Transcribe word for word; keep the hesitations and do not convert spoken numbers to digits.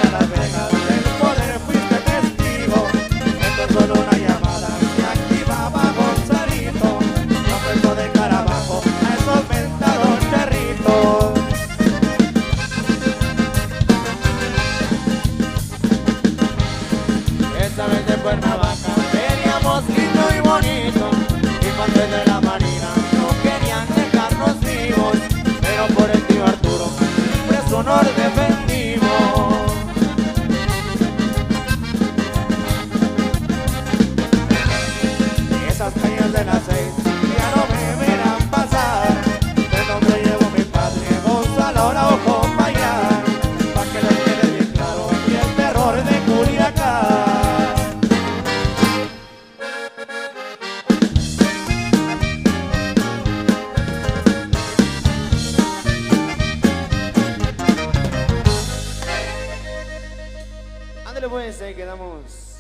a Las Vegas, del poder fuiste testigo. Esto es solo una llamada, se activaba Gonzalito, no empezó de cara abajo a esos mentados charritos. Esta vez de Cuernavaca veníamos lindo y bonito, y cuando es de la Marina no querían dejarnos vivos, pero por el tío Arturo siempre su honor defendimos. Esas calles de las seis ya no me verán pasar, el nombre llevo mi padre Gonzalo Araujo Payán, pa' que les quede bien claro y el terror de Culiacán. Ándale pues, ahí quedamos.